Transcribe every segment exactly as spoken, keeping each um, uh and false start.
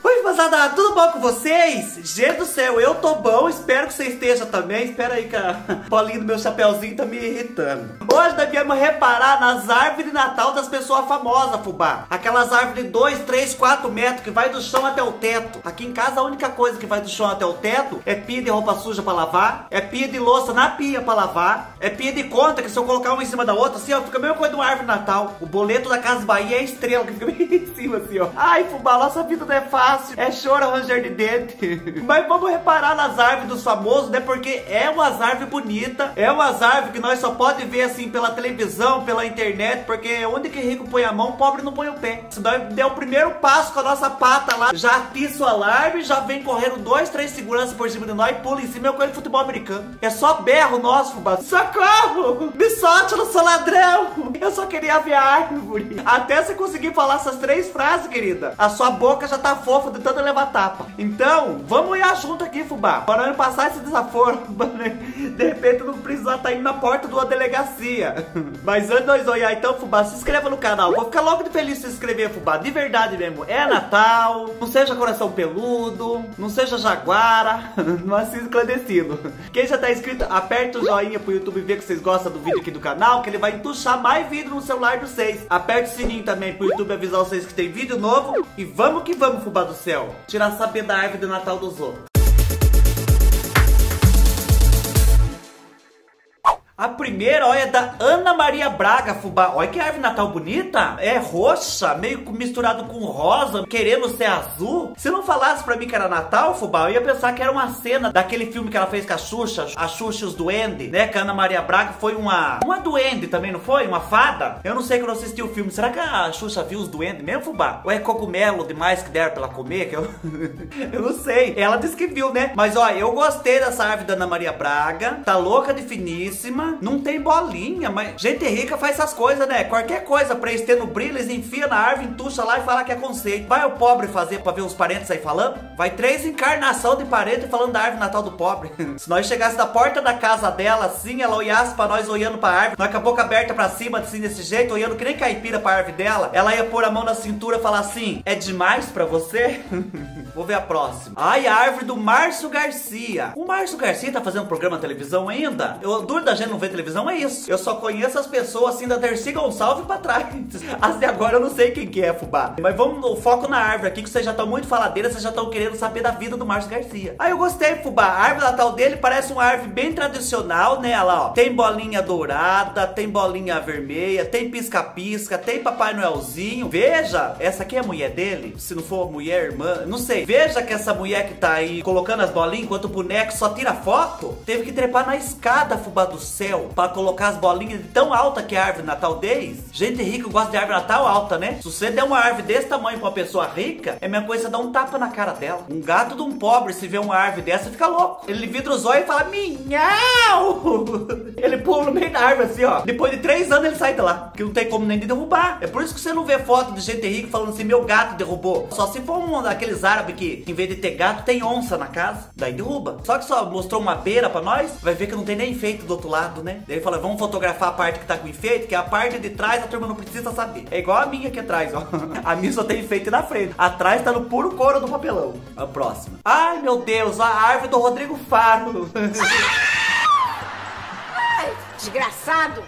Oi, moçada, tudo bom com vocês? Gente do céu, eu tô bom, espero que você esteja também. Espera aí que a bolinha do meu chapeuzinho tá me irritando. Hoje nós viemos reparar nas árvores de Natal das pessoas famosas, fubá. Aquelas árvores de dois, três, quatro metros que vai do chão até o teto. Aqui em casa a única coisa que vai do chão até o teto é pia de roupa suja pra lavar, é pia de louça na pia pra lavar, é pia de conta que se eu colocar uma em cima da outra, assim, ó, fica a mesma coisa de uma árvore de Natal. O boleto da Casa Bahia é a estrela que fica bem em cima, assim, ó. Ai, fubá, nossa vida não é fácil, é choro, ranger de dente. Mas vamos reparar nas árvores dos famosos, né? Porque é umas árvores bonitas, é umas árvores que nós só pode ver assim pela televisão, pela internet, porque onde que rico põe a mão, pobre não põe o pé. Se nós der o primeiro passo com a nossa pata lá, já atiça o alarme, já vem correndo dois, três seguranças por cima de nós, pula em cima, é coisa de futebol americano. É só berro nosso, fubá. Socorro! Me solte, eu não sou ladrão! Eu só queria ver a árvore. Até você conseguir falar essas três frases, querida, a sua boca já tá fofa de tanto levar tapa. Então, vamos olhar junto aqui, fubá, para não passar esse desaforo. De repente não precisar estar indo na porta de uma delegacia. Mas antes de nós olhar, então, fubá, se inscreva no canal. Vou ficar logo de feliz de se inscrever, fubá. De verdade mesmo. É Natal. Não seja coração peludo. Não seja jaguara. Não assista clandestino. Quem já tá inscrito, aperta o joinha pro YouTube ver que vocês gostam do vídeo aqui do canal, que ele vai entuchar mais vídeo no celular de vocês. Aperta o sininho também pro YouTube avisar vocês que tem vídeo novo. E vamos que vamos, fubá do céu. Tirar saber da árvore de Natal dos outros. A primeira, olha, é da Ana Maria Braga, fubá. Olha que árvore de Natal bonita. É roxa, meio misturado com rosa, querendo ser azul. Se não falasse pra mim que era Natal, fubá, eu ia pensar que era uma cena daquele filme que ela fez com a Xuxa, a Xuxa e os Duendes, né? Que a Ana Maria Braga foi uma... Uma duende também, não foi? Uma fada? Eu não sei que eu não assisti o filme. Será que a Xuxa viu os duendes mesmo, fubá? Ou é cogumelo demais que deram pra ela comer? Que eu... eu não sei. Ela disse que viu, né? Mas, ó, eu gostei dessa árvore da Ana Maria Braga. Tá louca de finíssima. Não tem bolinha, mas gente rica faz essas coisas, né? Qualquer coisa pra eles terem no brilho, eles enfiam na árvore, entuxa lá e fala que é conceito. Vai o pobre fazer pra ver os parentes aí falando? Vai três encarnação de parente falando da árvore natal do pobre. Se nós chegasse na porta da casa dela assim, ela olhasse pra nós olhando pra árvore, nós com a boca aberta pra cima, assim, desse jeito, olhando que nem caipira pra árvore dela, ela ia pôr a mão na cintura e falar assim: é demais pra você? Vou ver a próxima. Ai, a árvore do Márcio Garcia. O Márcio Garcia tá fazendo programa na televisão ainda? Eu duro da gente não ver televisão, é isso. Eu só conheço as pessoas assim da Dercy Gonçalves pra trás. Até agora eu não sei quem que é, fubá. Mas vamos no foco na árvore aqui, que vocês já estão muito faladeiras, vocês já estão querendo saber da vida do Márcio Garcia. Aí eu gostei, fubá. A árvore natal dele parece uma árvore bem tradicional, né? Olha lá, ó. Tem bolinha dourada, tem bolinha vermelha, tem pisca-pisca, tem Papai Noelzinho. Veja, essa aqui é a mulher dele. Se não for mulher, irmã, não sei. Veja que essa mulher que tá aí colocando as bolinhas enquanto o boneco só tira foto, teve que trepar na escada, fubá do céu, pra colocar as bolinhas tão alta que é a árvore natal deles. Gente rica gosta de árvore natal alta, né? Se você der uma árvore desse tamanho pra uma pessoa rica, é a mesma coisa dar um tapa na cara dela. Um gato de um pobre, se vê uma árvore dessa, fica louco. Ele vidra os olhos e fala: minhau! Ele pula no meio da árvore assim, ó. Depois de três anos ele sai de lá, porque não tem como nem de derrubar. É por isso que você não vê foto de gente rica falando assim: meu gato derrubou. Só se for um daqueles árabes que, em vez de ter gato, tem onça na casa. Daí derruba. Só que só mostrou uma beira pra nós, vai ver que não tem nem enfeite do outro lado, né? Daí ele fala: vamos fotografar a parte que tá com enfeite, que a parte de trás a turma não precisa saber. É igual a minha aqui atrás, ó. A minha só tem enfeite na frente. Atrás tá no puro couro do papelão. A próxima. Ai, meu Deus, a árvore do Rodrigo Faro. Ai, desgraçado.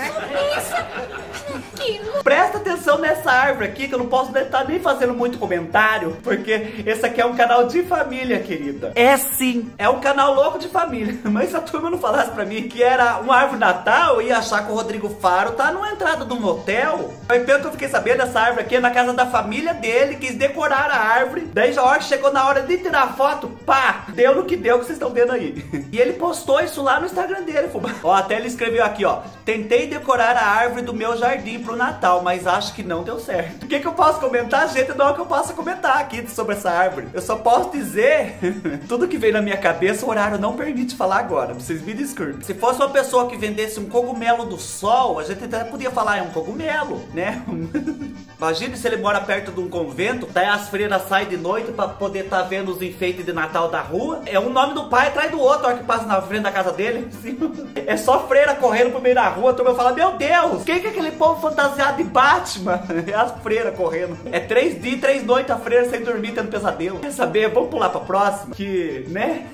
Presta atenção nessa árvore aqui, que eu não posso estar nem fazendo muito comentário, porque esse aqui é um canal de família, querida. É sim, é um canal louco de família. Mas se a turma não falasse pra mim que era uma árvore natal, eu ia achar que o Rodrigo Faro tá numa entrada de um motel. Aí pelo que eu fiquei sabendo, essa árvore aqui é na casa da família dele, quis decorar a árvore. Daí já a hora que chegou na hora de tirar a foto, pá, deu no que deu, que vocês estão vendo aí. E ele postou isso lá no Instagram dele, fubá. Ó, até ele escreveu aqui, ó: tentei decorar a árvore do meu jardim pro Natal, mas acho que não deu certo. O que que eu posso comentar, gente? Não é o que eu posso comentar aqui sobre essa árvore. Eu só posso dizer tudo que veio na minha cabeça. O horário não permite falar agora, vocês me desculpem. Se fosse uma pessoa que vendesse um cogumelo do sol, a gente até podia falar: é um cogumelo, né? Imagine se ele mora perto de um convento, daí as freiras saem de noite pra poder estar tá vendo os enfeites de Natal da rua. É um nome do pai atrás do outro, a hora que passa na frente da casa dele. É só freira correndo pro meio da rua, a turma programa, eu falo, meu Deus, quem que é aquele povo fantasiado de Batman? É as freiras correndo. É três dias, três noites a freira sem dormir, tendo pesadelo. Quer saber? Vamos pular pra próxima? Que, né?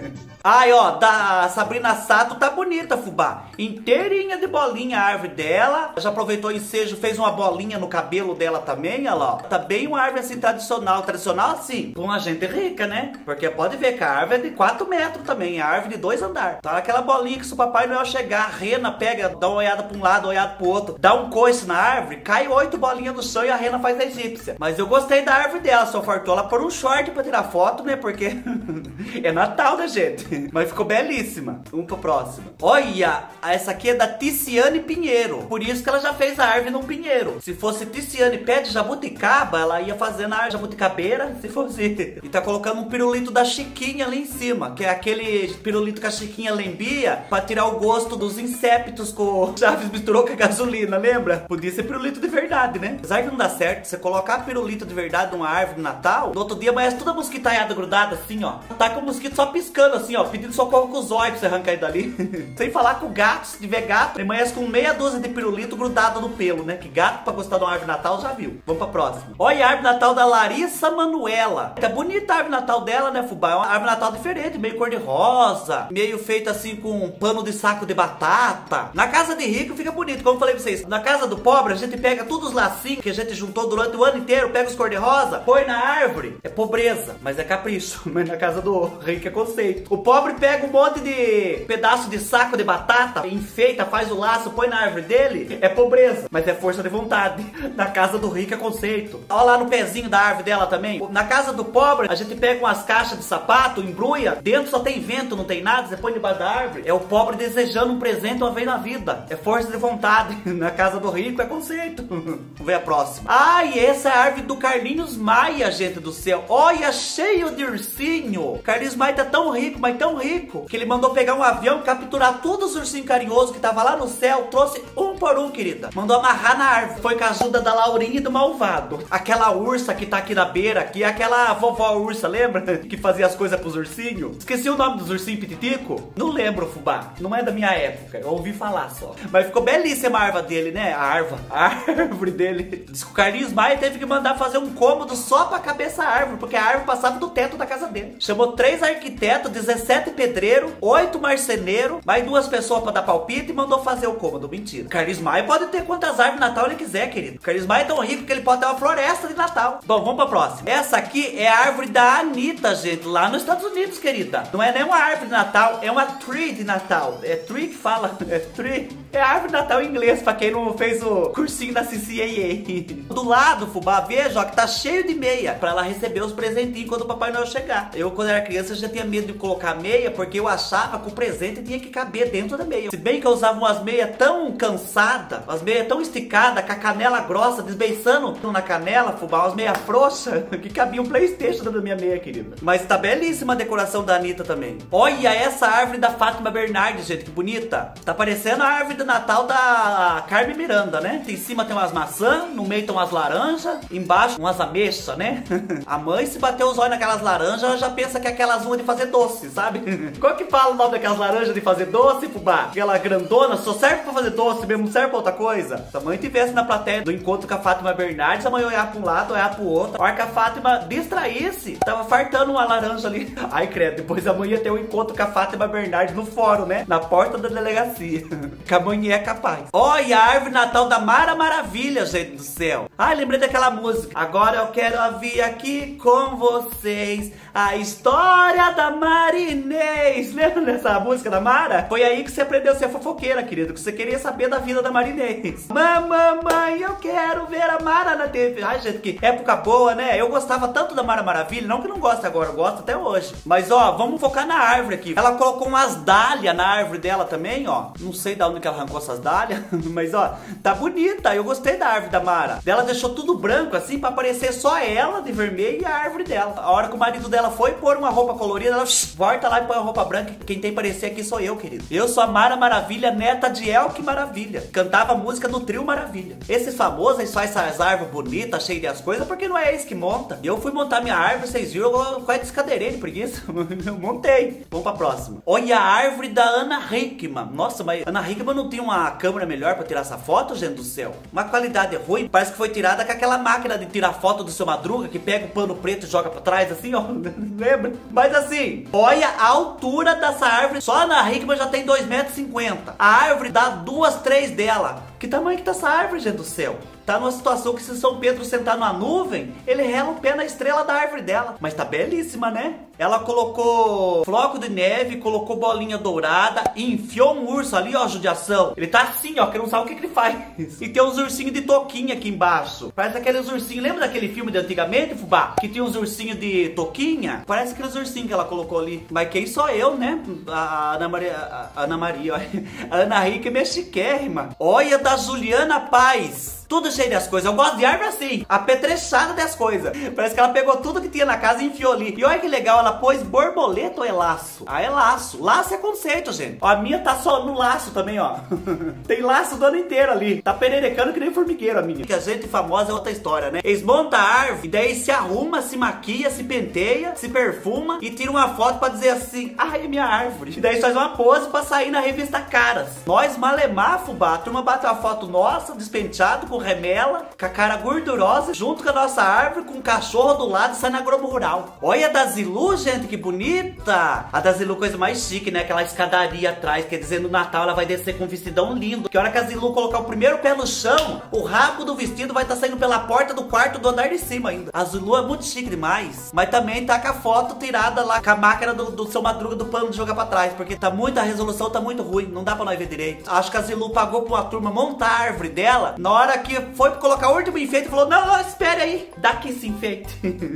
Ai, ó, da Sabrina Sato tá bonita, fubá. Inteirinha de bolinha a árvore dela. Já aproveitou o ensejo, fez uma bolinha no cabelo dela também, olha lá. Tá bem uma árvore assim tradicional. Tradicional assim, com a gente rica, né? Porque pode ver que a árvore é de quatro metros também. A árvore de dois andares. Tá aquela bolinha que se o Papai Noel chegar, a rena pega, dá uma olhada pra um lado, uma olhada pro outro, dá um coice na árvore, cai oito bolinhas no chão e a rena faz a egípcia. Mas eu gostei da árvore dela, só fartou ela por um short pra tirar foto, né? Porque é Natal, né, gente? Mas ficou belíssima. Vamos pro próximo. Olha, essa aqui é da Ticiane Pinheiro. Por isso que ela já fez a árvore num pinheiro. Se fosse Ticiane pé de jabuticaba, ela ia fazendo a jabuticabeira, se fosse. E tá colocando um pirulito da Chiquinha ali em cima, que é aquele pirulito que a Chiquinha lembia pra tirar o gosto dos inseptos que o Chaves misturou com a gasolina, lembra? Podia ser pirulito de verdade, né? Apesar que não dá certo, você colocar pirulito de verdade numa árvore de Natal, no outro dia amanhece toda a mosquitaiada grudada assim, ó. Tá com o mosquito só piscando assim, ó, pedindo socorro com os olhos pra você arrancar ele dali. Sem falar com o gato, se tiver gato, amanhece com meia dúzia de pirulito grudado no pelo, né? Que gato pra gostar de uma árvore de Natal já viu. Vamos pra próxima. Olha a árvore de Natal da Larissa Manuela. Tá bonita a árvore de Natal dela, né, fubá? É uma árvore de Natal diferente, meio cor de rosa, meio feita assim com um pano de saco de batata. Na casa de rico fica bonito, como eu falei pra vocês. Na casa do pobre, a gente pega todos os lacinhos que a gente juntou durante o ano inteiro, pega os cor de rosa, põe na árvore. É pobreza, mas é capricho. Mas na casa do rico é conceito. O pobre pega um monte de pedaço de saco de batata, enfeita, faz o laço, põe na árvore dele. É pobreza, mas é força de vontade. Na casa do rico é conceito. Olha lá no pezinho da árvore dela também. Na casa do pobre, a gente pega umas caixas de sapato, embrulha, dentro só tem vento, não tem nada, você põe debaixo da árvore. É o pobre desejando um presente uma vez na vida. É força de vontade. Na casa do rico é conceito. Vamos ver a próxima. Ah, e essa é a árvore do Carlinhos Maia, gente do céu. Olha, cheio de ursinho. Carlinhos Maia tá tão rico, mas tão rico, que ele mandou pegar um avião, capturar todos os ursinhos carinhosos que tava lá no céu, trouxe um por um, querida. Mandou amarrar na árvore. Foi com a ajuda da Laurinha e do Malvado. Aquela ursa que tá aqui na beira, que é aquela vovó ursa, lembra? Que fazia as coisas pros ursinhos. Esqueci o nome dos ursinhos pititico? Não lembro, fubá. Não é da minha época, eu ouvi falar só. Mas ficou belíssima a árvore dele, né? A árvore, a árvore dele. Diz que o Carlinhos Maia teve que mandar fazer um cômodo só pra caber essa árvore, porque a árvore passava do teto da casa dele. Chamou três arquitetos, dezessete pedreiros, oito marceneiros, mais duas pessoas pra dar palpite e mandou fazer o cômodo. Mentira. O Carlinhos Maia pode ter quantas árvores de Natal ele quiser, querido. O Carlinhos Maia é tão rico que ele pode ter uma floresta de Natal. Bom, vamos pra próxima. Essa aqui é a árvore da Anitta, gente, lá nos Estados Unidos, querida. Não é nem uma árvore de Natal, é uma tree de Natal. É tree que fala, é tree. É a árvore de Natal em inglês, pra quem não fez o cursinho da C C A A. Do lado, fubá, veja, ó, que tá cheio de meia, pra ela receber os presentinhos quando o Papai Noel chegar. Eu, quando era criança, já tinha medo de colocar meia, porque eu achava que o presente tinha que caber dentro da meia. Se bem que eu usava umas meias tão cansadas, umas meias tão esticadas, com a canela grossa, desbeiçando na canela, fubá, umas meias frouxas, que cabia um PlayStation dentro da minha meia, querida. Mas tá belíssima a decoração da Anitta também. Olha essa árvore da Fátima Bernardes, gente, que bonita. Tá parecendo a árvore do Natal da Carmen Miranda, né? Em cima tem umas maçãs, no meio tem umas laranjas, embaixo umas ameixas, né? A mãe, se bater os olhos naquelas laranjas, ela já pensa que é aquelas umas de fazer doce, sabe? Qual que fala o nome daquelas laranjas de fazer doce, fubá? Aquela grandona, só serve pra fazer doce mesmo, não serve pra outra coisa? Se a mãe tivesse na plateia do encontro com a Fátima Bernardes, a mãe olhar pra um lado, olhar pro outro. A hora que a Fátima distraísse, tava fartando uma laranja ali. Ai, credo, depois a mãe ia ter um encontro com a Fátima Bernardes no fórum, né? Na porta da delegacia. Que a mãe é capaz. Olha a árvore Natal da Mara Maravilha, gente do céu. Ai, lembrei daquela música. Agora eu quero ouvir aqui com vocês a história da Marinês. Lembra dessa música da Mara? Foi aí que você aprendeu a ser fofoqueira, querido. Que você queria saber da vida da Marinês. Mamãe, eu quero ver a Mara na T V. Ai, gente, que época boa, né? Eu gostava tanto da Mara Maravilha. Não que não goste agora, eu gosto até hoje. Mas, ó, vamos focar na árvore aqui. Ela colocou umas dálias na árvore dela também, ó. Não sei de onde que ela arrancou essas dálias. Mas, ó, tá bonita. Eu gostei da árvore da Mara. Ela deixou tudo branco, assim, pra aparecer só ela de vermelho e a árvore dela. A hora que o marido dela foi pôr uma roupa colorida, ela shh, volta lá e põe a roupa branca. Quem tem que parecer aqui sou eu, querido. Eu sou a Mara Maravilha, neta de Elke Maravilha. Maravilha. Cantava música no Trio Maravilha. Esses famosos, eles fazem essas árvores bonitas, cheias de as coisas, porque não é eles que monta. E eu fui montar minha árvore, vocês viram, eu quase descadeirei de preguiça. Eu montei. Vamos pra próxima. Olha a árvore da Ana Hickman. Nossa, mas Ana Hickman não tinha uma câmera melhor pra tirar essa foto, gente do céu? Uma qualidade ruim. Parece que foi tirada com aquela máquina de tirar foto do seu Madruga, que pega o pano preto e joga pra trás, assim, ó. Lembra? Mas assim, olha a altura dessa árvore. Só a Ana Hickman já tem dois metros e cinquenta. A árvore dá duas, três dela. Que tamanho que tá essa árvore, gente do céu? Tá numa situação que se São Pedro sentar numa nuvem, ele rela o pé na estrela da árvore dela. Mas tá belíssima, né? Ela colocou floco de neve, colocou bolinha dourada e enfiou um urso ali, ó, judiação. Ele tá assim, ó, que não sabe o que, que ele faz. E tem uns ursinhos de toquinha aqui embaixo. Parece aqueles ursinhos, lembra daquele filme de antigamente, fubá? Que tinha uns ursinhos de toquinha? Parece aqueles ursinhos que ela colocou ali. Mas quem sou eu, né? A Ana Maria, a Ana Maria, ó. A Ana Hickman é chiquérrima. Olha da Juliana Paz. Tudo cheio das coisas. Eu gosto de árvore assim, apetrechada das coisas. Parece que ela pegou tudo que tinha na casa e enfiou ali. E olha que legal, ela pôs borboleta ou é laço? Ah, é laço. Laço é conceito, gente. Ó, a minha tá só no laço também, ó. Tem laço do ano inteiro ali. Tá pererecando que nem formigueiro a minha. Porque a gente famosa é outra história, né? Eles montam a árvore e daí se arruma, se maquia, se penteia, se perfuma e tira uma foto pra dizer assim, ai, é minha árvore. E daí faz uma pose pra sair na revista Caras. Nós, malemar, fubá, a turma bate uma foto nossa, despenteado, com remela, com a cara gordurosa, junto com a nossa árvore, com um cachorro do lado, sai na Globo Rural. Olha a da Zilu, gente, que bonita. A da Zilu, coisa mais chique, né? Aquela escadaria atrás, quer dizer, no Natal ela vai descer com um vestidão lindo. Que a hora que a Zilu colocar o primeiro pé no chão, o rabo do vestido vai estar tá saindo pela porta do quarto do andar de cima ainda. A Zilu é muito chique demais. Mas também tá com a foto tirada lá, com a máquina do, do seu Madruga do pano de jogar pra trás, porque tá muita, a resolução tá muito ruim, não dá pra nós ver direito. Acho que a Zilu pagou pra uma turma montar a árvore dela, na hora que foi colocar o último enfeite e falou, não, não, espere aí, dá aqui esse enfeite.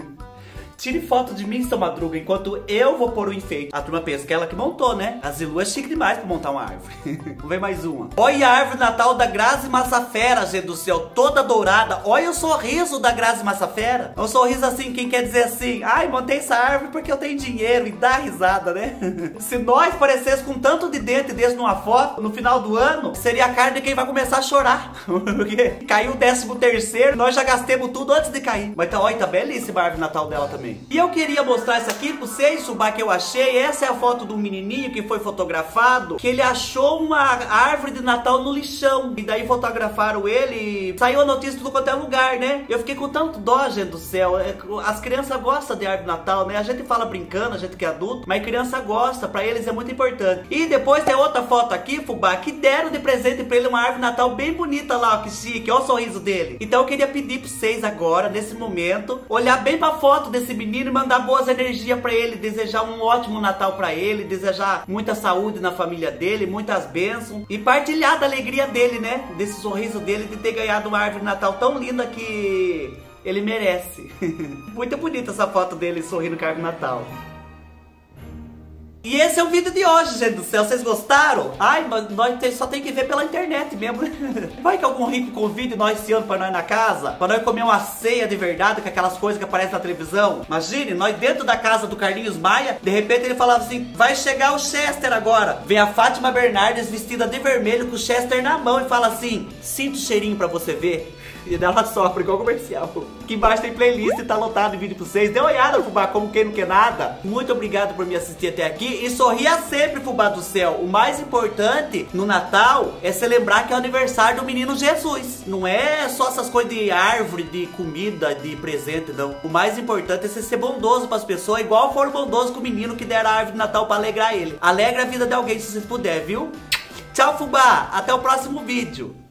Tire foto de mim, seu Madruga, enquanto eu vou pôr o enfeite. A turma pensa que é ela que montou, né? A Zilu é chique demais pra montar uma árvore. Vamos ver mais uma. Olha a árvore Natal da Grazi Massafera, gente do céu, toda dourada. Olha o sorriso da Grazi Massafera. É um sorriso assim, quem quer dizer assim, ai, montei essa árvore porque eu tenho dinheiro, e dá risada, né? Se nós parecêssemos com tanto de dente desse numa foto, no final do ano, seria a cara de quem vai começar a chorar. Porque caiu o décimo terceiro, nós já gastemos tudo antes de cair. Mas tá, olha, tá belíssima a árvore Natal dela também. E eu queria mostrar isso aqui pra vocês, Subá, que eu achei. Essa é a foto do menininho que foi fotografado, que ele achou uma árvore de Natal no lixão. E daí fotografaram ele e saiu a notícia de tudo quanto é lugar, né? Eu fiquei com tanto dó, gente do céu. As crianças gostam de árvore de Natal, né? A gente fala brincando, a gente que é adulto, mas criança gosta, pra eles é muito importante. E depois tem outra foto aqui, Fubá, que deram de presente pra ele uma árvore de Natal bem bonita lá, ó, que chique. Olha o sorriso dele. Então eu queria pedir pra vocês agora, nesse momento, olhar bem pra foto desse menino e mandar boas energias pra ele, desejar um ótimo Natal pra ele, desejar muita saúde na família dele, muitas bênçãos e partilhar da alegria dele, né? Desse sorriso dele de ter ganhado uma árvore de Natal tão linda que ele merece. Muito bonita essa foto dele sorrindo com a árvore de Natal. E esse é o vídeo de hoje, gente do céu. Vocês gostaram? Ai, mas nós só tem que ver pela internet mesmo. Vai que algum rico convide nós esse ano pra nós na casa, pra nós comer uma ceia de verdade com aquelas coisas que aparecem na televisão. Imagine, nós dentro da casa do Carlinhos Maia, de repente ele falava assim, vai chegar o Chester agora. Vem a Fátima Bernardes vestida de vermelho com o Chester na mão e fala assim, sinta o cheirinho pra você ver. E dela sofre igual comercial. Aqui embaixo tem playlist e tá lotado de vídeo pra vocês. Dê uma olhada, Fubá, como quem não quer nada. Muito obrigado por me assistir até aqui. E sorria sempre, Fubá do céu. O mais importante no Natal é se lembrar que é o aniversário do menino Jesus. Não é só essas coisas de árvore, de comida, de presente, não. O mais importante é você ser bondoso pras pessoas, igual foram bondosos com o menino que deram a árvore de Natal pra alegrar ele. Alegra a vida de alguém se você puder, viu? Tchau, Fubá. Até o próximo vídeo.